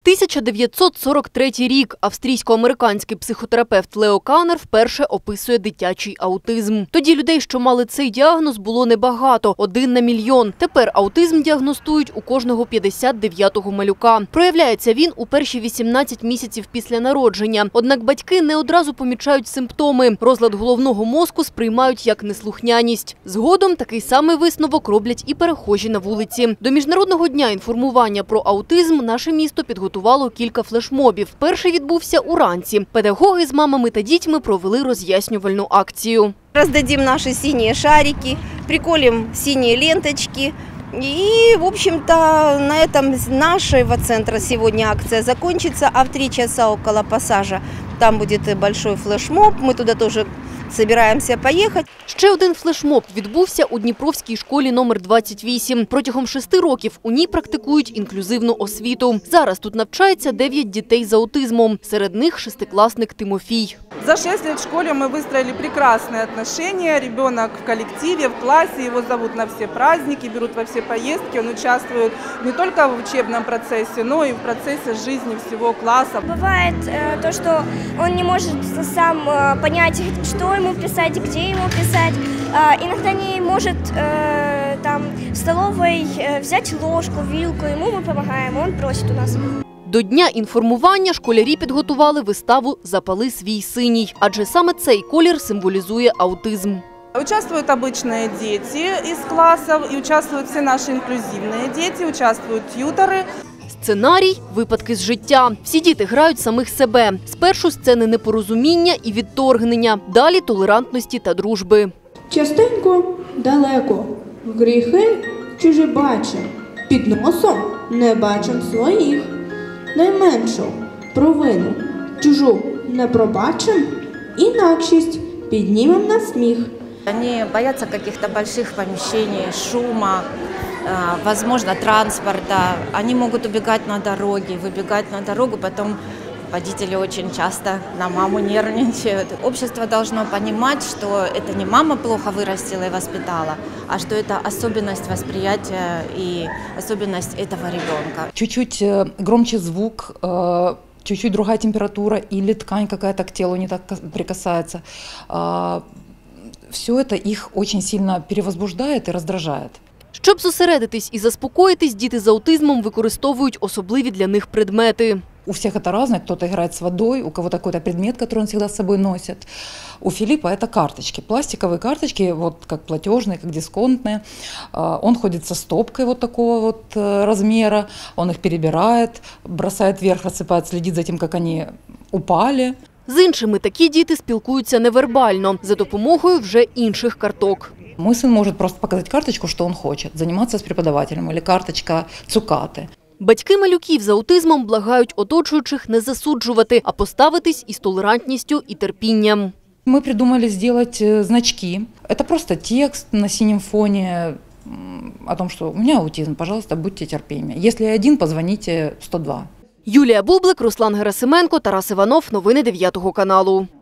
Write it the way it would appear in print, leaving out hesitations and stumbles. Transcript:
1943 рік. Австрійсько-американський психотерапевт Лео Каннер вперше описує дитячий аутизм. Тоді людей, що мали цей діагноз, було небагато – 1 на мільйон. Тепер аутизм діагностують у кожного 59-го малюка. Проявляється він у перші 18 місяців після народження. Однак батьки не одразу помічають симптоми. Розлад головного мозку сприймають як неслухняність. Згодом такий самий висновок роблять і перехожі на вулиці. До Міжнародного дня інформування про аутизм наше місто підготувало кілька флешмобів. Перший відбувся уранці. Педагоги з мамами та дітьми провели роз'яснювальну акцію. Роздадим наші сині шарики, приколим сині ленточки. И, в общем-то, на этом нашего центра сегодня акция закончится, а в 3 часа около пассажа там будет большой флешмоб. Мы туда тоже собираемся поїхати. Ще один флешмоб відбувся у Дніпровській школі номер 28. Протягом 6 років у ній практикують інклюзивну освіту. Зараз тут навчається 9 дітей з аутизмом. Серед них 6-класник Тимофій. За 6 лет в школе мы выстроили прекрасные отношения. Ребенок в коллективе, в классе, его зовут на все праздники, берут во все поездки. Он участвует не только в учебном процессе, но и в процессе жизни всего класса. Бывает то, что он не может сам понять, что ему писать, где ему писать. Иногда не может там в столовой взять ложку, вилку. Ему мы помогаем, он просит у нас. До Дня інформування школярі підготували виставу «Запали свій синій», адже саме цей колір символізує аутизм. Участвуют обычные дети из классов, и участвуют все наши инклюзивные дети, участвуют тьюторы. Сценарій – випадки з життя. Всі діти грають самих себе. Спершу сцени непорозуміння і відторгнення, далі толерантності та дружби. Частенько далеко, гріхи чужі бачим, під носом не бачим своїх. Найменшу провину чужу не пробачим, інакшість піднімем на сміх. Они боятся каких-то больших помещений, шума, возможно, транспорта. Они могут убегать на дороге, выбегать на дорогу, потом водители очень часто на маму нервничают. Общество должно понимать, что это не мама плохо вырастила и воспитала, а что это особенность восприятия и особенность этого ребенка. Чуть-чуть громче звук, чуть-чуть другая температура или ткань какая-то к телу не так прикасается. Все это их очень сильно перевозбуждает и раздражает. Щоб зосередитись і заспокоїтись, діти з аутизмом використовують особливі для них предмети. У всех это разное, кто-то играет с водой, у кого-то какой-то предмет, который он всегда с собой носит. У Филиппа это карточки, пластиковые карточки, вот как платежные, как дисконтные. Он ходит со стопкой вот такого вот размера, он их перебирает, бросает вверх, рассыпает, следит за тем, как они упали. З іншими такі діти спілкуються невербально, за допомогою вже інших карток. Мой сын может просто показать карточку, что он хочет, заниматься с преподавателем, или карточка цукаты. Батьки малюків з аутизмом благають оточуючих не засуджувати, а поставитись із толерантністю і терпінням. Мы придумали сделать значки. Это просто текст на синем фоне о том, что у меня аутизм, пожалуйста, будьте терпимы. Если один, позвоните 102. Юлія Бублик, Руслан Герасименко, Тарас Іванов. Новини 9 каналу.